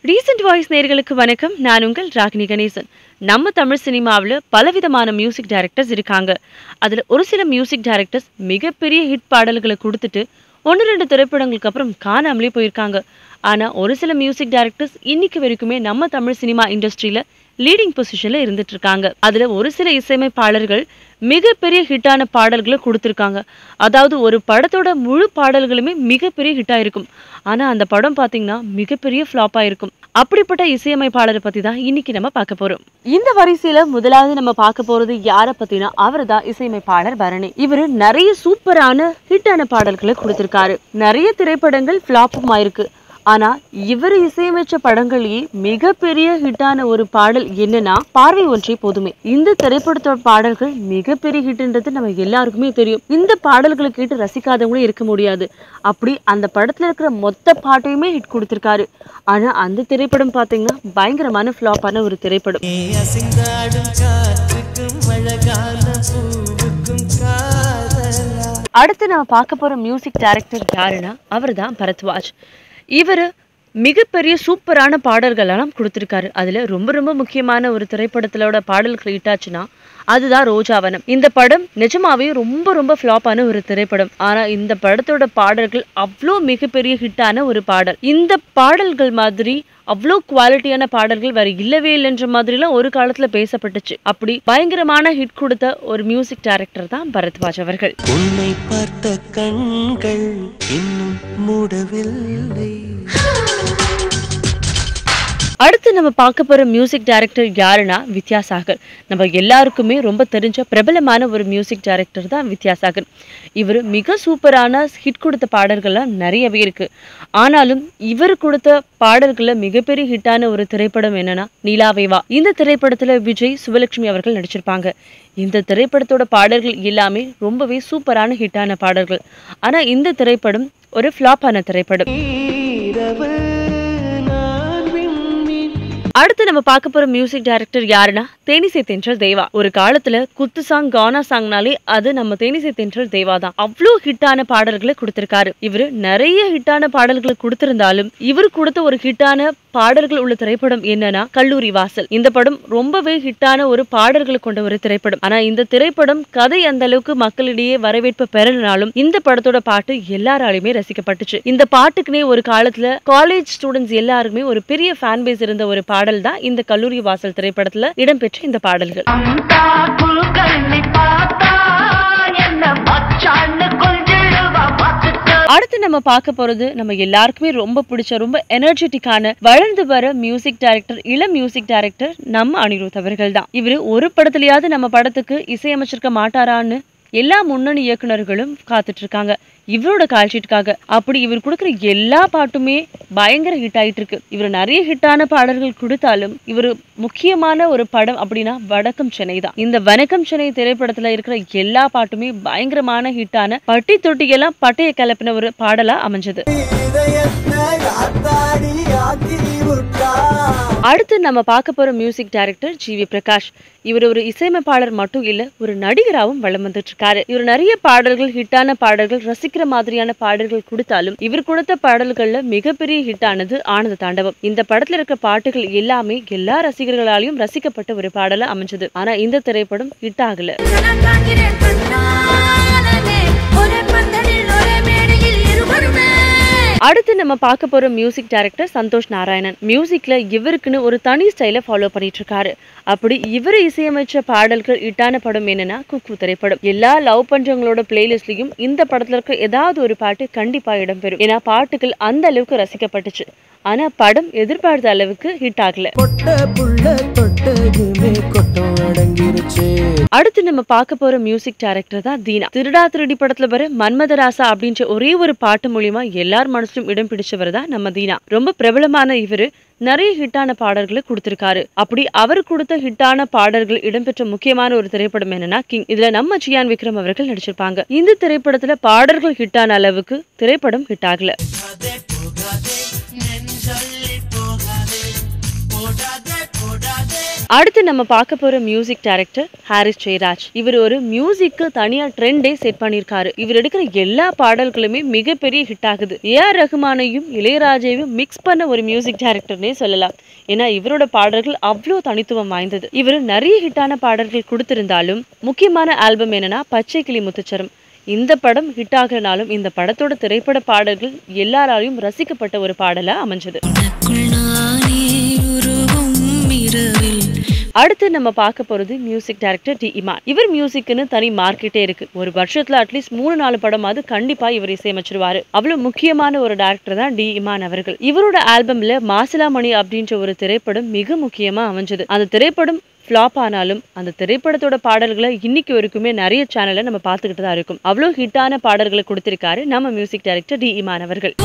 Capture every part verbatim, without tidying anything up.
Recent voice நேயர்களுக்கு வணக்கம். நான் உங்கள் ராகினி கணேசன். நம்ம தமிழ் சினிமாவில் பலவிதமான மியூசிக் டைரக்டர்ஸ் இருக்காங்க. அதில் ஒரு சில மியூசிக் டைரக்டர்ஸ் மிகப்பெரிய ஹிட் பாடல்களை கொடுத்துட்டு ஒன்று ரெண்டு திரைப்படங்களுக்கு அப்புறம் காணாமலே போயிருக்காங்க. ஆனால் ஒரு சில மியூசிக் டைரக்டர்ஸ் இன்னைக்கு வரைக்குமே நம்ம தமிழ் சினிமா இண்டஸ்ட்ரியில் லீடிங் பொசிஷனில் இருந்துட்டு இருக்காங்க. அதில் ஒரு சில இசையமைப்பாளர்கள் மிகப்பெரிய ஹிட்டான பாடல்களை கொடுத்துருக்காங்க. அதாவது ஒரு படத்தோட முழு பாடல்களுமே மிகப்பெரிய ஹிட்டாக இருக்கும். ஆனால் அந்த படம் பார்த்தீங்கன்னா மிகப்பெரிய ஃப்ளாப்பாக இருக்கும். அப்படிப்பட்ட இசையமைப்பாளரை பற்றி தான் இன்னைக்கு நம்ம பார்க்க போகிறோம். இந்த வரிசையில் முதலாவது நம்ம பார்க்க போகிறது யாரை பற்றினா அவர் தான் இசையமைப்பாளர் பரணி. இவர் நிறைய சூப்பரான ஹிட்டான பாடல்களை கொடுத்துருக்காரு. நிறைய திரைப்படங்கள் ஃப்ளாப்பும் ஆயிருக்கு. ஆனா இவர் இசையமைச்ச படங்களையே மிகப்பெரிய ஹிட்டான ஒரு பாடல் என்னன்னா பார்வை ஒன்றே போதுமே. இந்த திரைப்படத்தோட பாடல்கள் மிகப்பெரிய ஹிட்ன்றது நம்ம எல்லாருக்குமே தெரியும். இந்த பாடல்களை கேட்டு ரசிக்காதவங்களும் இருக்க முடியாது. அப்படி அந்த படத்துல இருக்கிற மொத்த பாட்டையுமே ஹிட் கொடுத்திருக்காரு. ஆனா அந்த திரைப்படம் பாத்தீங்கன்னா பயங்கரமான ஃபிளாப்பான ஒரு திரைப்படம். அடுத்து நம்ம பார்க்க போற மியூசிக் டைரக்டர் யாருன்னா அவர் தான் பரத்வாஜ். இவர் மிகப்பெரிய சூப்பரான பாடல்கள் எல்லாம் கொடுத்துருக்காரு. அதுல ரொம்ப ரொம்ப முக்கியமான ஒரு திரைப்படத்திலோட பாடல்கள் ஹிட்டாச்சுன்னா அதுதான் ரோஜாவனம். இந்த படம் நிஜமாவே ரொம்ப ரொம்ப ஃப்ளாப்பான ஒரு திரைப்படம். ஆனா இந்த படத்தோட பாடல்கள் அவ்வளோ மிகப்பெரிய ஹிட்டான ஒரு பாடல். இந்த பாடல்கள் மாதிரி அவ்வளோ குவாலிட்டியான பாடல்கள் வேற இல்லவே இல்லைன்ற மாதிரிலாம் ஒரு காலத்துல பேசப்பட்டுச்சு. அப்படி பயங்கரமான ஹிட் கொடுத்த ஒரு மியூசிக் டைரக்டர் தான் பரத்வாஜ் அவர்கள். உன்னை பார்த்த கண்கள் இன்னும் மூடவில்லை. அடுத்து நம்ம பார்க்க போற மியூசிக் டைரக்டர் யாருன்னா வித்யாசாகர். நம்ம எல்லாருக்குமே ரொம்ப தெரிஞ்ச பிரபலமான ஒரு மியூசிக் டைரக்டர் தான் வித்யாசாகர். இவர் மிக சூப்பரான ஹிட் கொடுத்த பாடல்கள்லாம் நிறையவே இருக்கு. ஆனாலும் இவர் கொடுத்த பாடல்கள்ல மிகப்பெரிய ஹிட்டான ஒரு திரைப்படம் என்னன்னா நிலாவேவா. இந்த திரைப்படத்துல விஜய், சுபலட்சுமி அவர்கள் நடிச்சிருப்பாங்க. இந்த திரைப்படத்தோட பாடல்கள் எல்லாமே ரொம்பவே சூப்பரான ஹிட்டான பாடல்கள். ஆனா இந்த திரைப்படம் ஒரு ஃபிளாப்பான திரைப்படம். அடுத்து நம்ம பார்க்க போற மியூசிக் டைரக்டர் யாருன்னா தேனிசை தென்றல் தேவா. ஒரு காலத்துல குத்து சாங், கானா சாங்னாலே அது நம்ம தேனிசை தென்றல் தேவா தான். அவ்வளோ ஹிட்டான பாடல்களை கொடுத்திருக்காரு. இவரு நிறைய ஹிட்டான பாடல்களை கொடுத்திருந்தாலும் இவர் கொடுத்த ஒரு ஹிட்டான பாடல்கள் உள்ள திரைப்படம் என்னன்னா கல்லூரி வாசல். இந்த படம் ரொம்பவே ஹிட்டான ஒரு பாடல்களை கொண்ட ஒரு திரைப்படம். ஆனா இந்த திரைப்படம் கதை அந்த அளவுக்கு மக்களிடையே வரவேற்பு பெறனாலும் இந்த படத்தோட பாட்டு எல்லாராலுமே ரசிக்கப்பட்டுச்சு. இந்த பாட்டுக்குனே ஒரு காலத்துல காலேஜ் ஸ்டூடெண்ட்ஸ் எல்லாருமே ஒரு பெரிய ஃபேன் பேஸ் இருந்த ஒரு பாடல் தான் இந்த கல்லூரி வாசல் திரைப்படத்துல இடம்பெற்ற இந்த பாடல்கள். அடுத்து நம்ம பார்க்க போறது நம்ம எல்லாருக்குமே ரொம்ப பிடிச்ச ரொம்ப எனர்ஜெட்டிக்கான வளர்ந்து வர மியூசிக் டைரக்டர், இளம் மியூசிக் டைரக்டர் நம்ம அனிருத் அவர்கள் தான். இவரு ஒரு படத்துலயாவது நம்ம படத்துக்கு இசையமைச்சிருக்க மாட்டாரான்னு எல்லா முன்னணி இயக்குநர்களும் காத்துட்டு இருக்காங்க இவரோட கால்ஷீட்டுக்காக. அப்படி இவர் கொடுக்குற எல்லா பாட்டுமே பயங்கர ஹிட் ஆயிட்டு இருக்கு. இவர் நிறைய ஹிட்டான பாடல்கள் கொடுத்தாலும் இவர் முக்கியமான ஒரு படம் அப்படின்னா வணக்கம் சென்னை தான். இந்த வணக்கம் சென்னை திரைப்படத்துல இருக்கிற எல்லா பாட்டுமே பயங்கரமான ஹிட்டான பட்டி தொட்டி எல்லாம் பட்டைய கிளப்பின ஒரு பாடலா அமைஞ்சது. அடுத்து நம்ம பார்க்க போற music director G V Prakash. இவர் ஒரு இசையமைப்பாளர் மட்டும் இல்ல, ஒரு நடிகராகவும் வளம் வந்துட்டு இருக்காரு. இவர் நிறைய பாடல்கள், ஹிட்டான பாடல்கள், ரசிக்கிற மாதிரியான பாடல்கள் கொடுத்தாலும் இவர் கொடுத்த பாடல்கள்ல மிகப்பெரிய ஹிட் ஆனது ஆனந்த தாண்டவம். இந்த படத்துல இருக்க பாட்டுகள் எல்லாமே எல்லா ரசிகர்களாலையும் ரசிக்கப்பட்ட ஒரு பாடலா அமைஞ்சது. ஆனா இந்த திரைப்படம் ஹிட் ஆகல. அடுத்து நம்ம பார்க்க போற மியூசிக் டைரக்டர் சந்தோஷ் நாராயணன். மியூசிக்ல இவருக்குன்னு ஒரு தனி ஸ்டைல ஃபாலோ பண்ணிட்டு இருக்காரு. அப்படி இவர் இசையமைச்ச பாடல்கள் ஹிட்டான படம் என்னன்னா குக்கு திரைப்படம். எல்லா லவ் பண்றவங்களோட பிளேலிஸ்ட்லயும் இந்த படத்துல இருக்க ஏதாவது ஒரு பாட்டு கண்டிப்பா இடம்பெறும். ஏன்னா பாட்டுகள் அந்த அளவுக்கு ரசிக்கப்பட்டுச்சு. ஆனா படம் எதிர்பார்த்த அளவுக்கு ஹிட் ஆகல. அடுத்து நம்ம பார்க்க போற மியூசிக் டைரக்டர் தான் தீனா. திருடா திருடி படத்துல வர மன்மதராசா அப்படின்ற ஒரே ஒரு பாட்டு மூலியமா எல்லார் மனசுலும் இடம் பிடிச்சவர் தான் நம்ம தீனா. ரொம்ப பிரபலமான இவரு நிறைய ஹிட்டான பாடல்களை கொடுத்திருக்காரு. அப்படி அவர் கொடுத்த ஹிட்டான பாடல்கள் இடம்பெற்ற முக்கியமான ஒரு திரைப்படம் என்னன்னா கிங். இதுல நம்ம ஜியான் விக்ரம் அவர்கள் நடிச்சிருப்பாங்க. இந்த திரைப்படத்துல பாடல்கள் ஹிட்டான அளவுக்கு திரைப்படம் ஹிட் ஆகல. அடுத்து நம்ம பார்க்க போற மியூசிக் டைரக்டர் ஹாரிஸ் ஜெயராஜ். இவர் ஒரு மியூசிக்கு தனியா ட்ரெண்டே செட் பண்ணிருக்காரு. இவர் எடுக்கிற எல்லா பாடல்களுமே மிகப்பெரிய ஹிட் ஆகுது. ஏ ஆர் ரஹ்மானையும் இளையராஜாவையும் மிக்ஸ் பண்ண ஒரு மியூசிக் டைரக்டர்னே சொல்லலாம். ஏன்னா இவரோட பாடல்கள் அவ்வளோ தனித்துவம் வாய்ந்தது. இவர் நிறைய ஹிட்டான பாடல்கள் கொடுத்திருந்தாலும் முக்கியமான ஆல்பம் என்னன்னா பச்சை கிளி முத்துச்சரம். இந்த படம் ஹிட் ஆகிறனாலும் இந்த படத்தோட திரைப்பட பாடல்கள் எல்லாராலையும் ரசிக்கப்பட்ட ஒரு பாடலா அமைஞ்சது. அடுத்து நம்ம பார்க்க போறது மியூசிக் டைரக்டர் டி இமான். இவர் மியூசிக்னு தனி மார்க்கெட்டே இருக்கு. ஒரு வருஷத்துல அட்லீஸ்ட் மூணு நாலு படமாவது கண்டிப்பா இவர் இசையமைச்சிருவாரு. அவ்வளவு முக்கியமான ஒரு டைரக்டர் தான் டி இமான் அவர்கள். இவரோட ஆல்பம்ல மாசிலாமணி அப்படின்ற ஒரு திரைப்படம் மிக முக்கியமா அமைஞ்சது. அந்த திரைப்படம் ஃப்ளாப் ஆனாலும் அந்த திரைப்படத்தோட பாடல்களை இன்னைக்கு வரைக்குமே நிறைய சேனல்ல நம்ம பார்த்துக்கிட்டு தான் இருக்கும். அவ்வளோ ஹிட்டான பாடல்களை கொடுத்திருக்காரு நம்ம மியூசிக் டைரக்டர் டி இமான் அவர்கள்.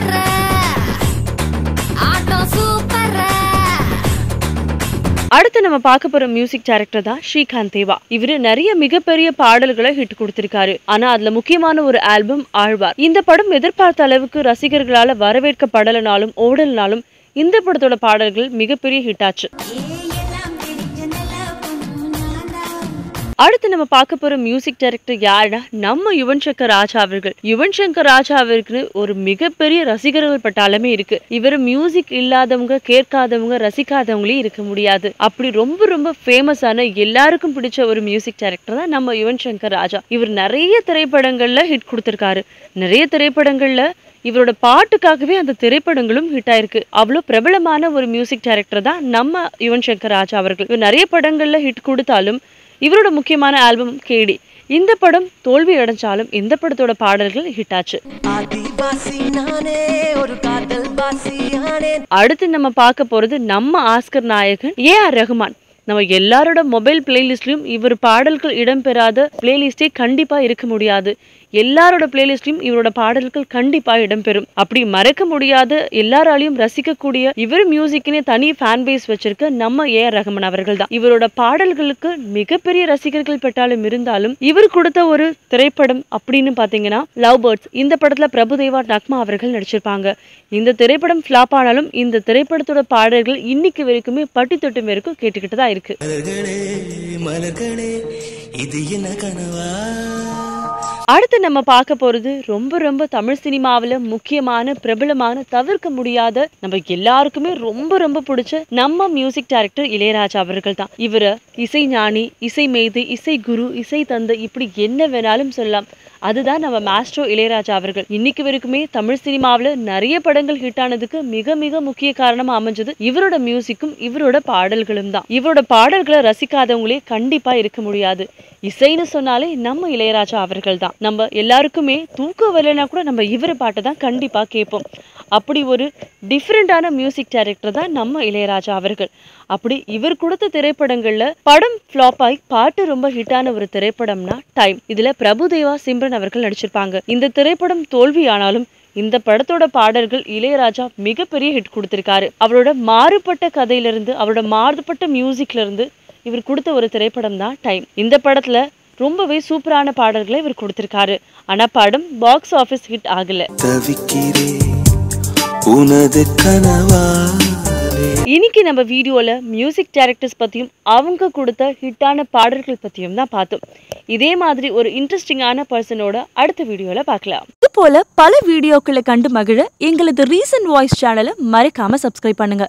அடுத்து நம்ம பார்க்க போற மியூசிக் டைரக்டர் தான் ஸ்ரீகாந்த் தேவா. இவரு நிறைய மிகப்பெரிய பாடல்களை ஹிட் கொடுத்திருக்காரு. ஆனா அதுல முக்கியமான ஒரு ஆல்பம் ஆழ்வார். இந்த படம் எதிர்பார்த்த அளவுக்கு ரசிகர்களால வரவேற்கப்படலனாலும் ஓடலனாலும் இந்த படத்தோட பாடல்கள் மிகப்பெரிய ஹிட் ஆச்சு. அடுத்து நம்ம பார்க்க போற மியூசிக் டைரக்டர் யாருன்னா நம்ம யுவன் சங்கர் ராஜா அவர்கள். யுவன் சங்கர் ராஜா அவருக்கு ஒரு மிகப்பெரிய ரசிகர்கள் பட்டாளமே இருக்கு. இவர் மியூசிக் இல்லாதவங்க, கேட்காதவங்க, ரசிக்காதவங்களே இருக்க முடியாது. அப்படி ரொம்ப ரொம்ப ஃபேமஸான எல்லாருக்கும் பிடிச்ச ஒரு மியூசிக் டைரக்டர் தான் நம்ம யுவன் சங்கர் ராஜா. இவர் நிறைய திரைப்படங்கள்ல ஹிட் கொடுத்திருக்காரு. நிறைய திரைப்படங்கள்ல இவரோட பாட்டுக்காகவே அந்த திரைப்படங்களும் ஹிட் ஆயிருக்கு. அவ்வளவு பிரபலமான ஒரு மியூசிக் டைரக்டர் தான் நம்ம யுவன் சங்கர் ராஜா அவர்கள். இவர் நிறைய படங்கள்ல ஹிட் கொடுத்தாலும் இவரோட முக்கியமான ஆல்பம் கேடி. இந்த படம் தோல்வி அடைஞ்சாலும் இந்த படத்தோட பாடல்கள் ஹிட் ஆச்சு. அடுத்து நம்ம பார்க்க போறது நம்ம ஆஸ்கர் நாயகன் ஏ ஆர் ரஹ்மான். நம்ம எல்லாரோட மொபைல் பிளேலிஸ்ட்லயும் இவர் பாடல்கள் இடம்பெறாத பிளேலிஸ்டே கண்டிப்பா இருக்க முடியாது. எல்லாரோட பிளேலிஸ்ட்லயும் இவரோட பாடல்கள் கண்டிப்பா இடம்பெறும். அப்படி மறக்க முடியாத எல்லாராலையும் ரசிக்கக்கூடிய இவர் மியூசிக்னே தனி ஃபேன் பேஸ் வச்சிருக்க நம்ம ஏ ஆர் ரஹ்மான் அவர்கள் தான். இவரோட பாடல்களுக்கு மிகப்பெரிய ரசிகர்கள் பட்டாலும் இருந்தாலும் இவர் கொடுத்த ஒரு திரைப்படம் அப்படின்னு பாத்தீங்கன்னா லவ் பேர்ட்ஸ். இந்த படத்துல பிரபுதேவா, நக்மா அவர்கள் நடிச்சிருப்பாங்க. இந்த திரைப்படம் ஃபிளாப் ஆனாலும் இந்த திரைப்படத்தோட பாடல்கள் இன்னைக்கு வரைக்குமே பட்டி தொட்டு வரைக்கும் கேட்டுக்கிட்டு தான் இருக்கு. அடுத்து நம்ம பார்க்க போறது ரொம்ப ரொம்ப தமிழ் சினிமாவில முக்கியமான பிரபலமான தவிர்க்க முடியாத நம்ம எல்லாருக்குமே ரொம்ப ரொம்ப பிடிச்ச நம்ம மியூசிக் டைரக்டர் இளையராஜா அவர்கள் தான். இவரு இசை ஞானி, இசை மேதை, இசை குரு, இசை தந்தை, இப்படி என்ன வேணாலும் சொல்லலாம். அதுதான் நம்ம மாஸ்ட்ரோ இளையராஜா அவர்கள். இன்னைக்கு வரைக்குமே தமிழ் சினிமாவில நிறைய படங்கள் ஹிட் ஆனதுக்கு மிக மிக முக்கிய காரணமா அமைஞ்சது இவரோட மியூசிக்கும் இவரோட பாடல்களும் தான். இவரோட பாடல்களை ரசிக்காதவங்களே கண்டிப்பா இருக்க முடியாது. இசைன்னு சொன்னாலே நம்ம இளையராஜா அவர்கள் தான். நம்ம எல்லாருக்குமே தூக்கம் வரலைன்னா கூட நம்ம இவர பாட்டை தான் கண்டிப்பா கேட்போம். அப்படி ஒரு டிஃப்ரெண்டான மியூசிக் டைரக்டர் தான் நம்ம இளையராஜா அவர்கள். அப்படி இவர் கொடுத்த திரைப்படங்கள்ல படம் ஃபிளாப் ஆகி பாட்டு ரொம்ப ஹிட்டான ஒரு திரைப்படம்னா டைம். இதுல பிரபுதேவா, சிம்ரன் அவர்கள் நடிச்சிருப்பாங்க. இந்த திரைப்படம் தோல்வி ஆனாலும் இந்த படத்தோட பாடல்கள் இளையராஜா மிகப்பெரிய ஹிட் கொடுத்திருக்காரு. அவரோட மாறுபட்ட கதையிலிருந்து, அவரோட மாறுபட்ட மியூசிக்ல இருந்து இவர் கொடுத்த ஒரு திரைப்படம் தான் டைம். இந்த படத்துல ரொம்பவே சூப்பரான பாடல்களை இவர் கொடுத்திருக்காரு. ஆனா படம் பாக்ஸ் ஆபீஸ் ஹிட் ஆகல. இன்னைக்கு நம்ம வீடியோல மியூசிக் டைரக்டர்ஸ் பத்தியும் அவங்க கொடுத்த ஹிட்டான பாடல்கள் பத்தியும் தான் பார்த்தோம். இதே மாதிரி ஒரு இன்ட்ரெஸ்டிங்கான பர்சனோட அடுத்த வீடியோல பார்க்கலாம். இது போல பல வீடியோக்களை கண்டு மகிழ எங்களது ரீசன்ட் வாய்ஸ் சேனலை மறக்காம சப்ஸ்கிரைப் பண்ணுங்க.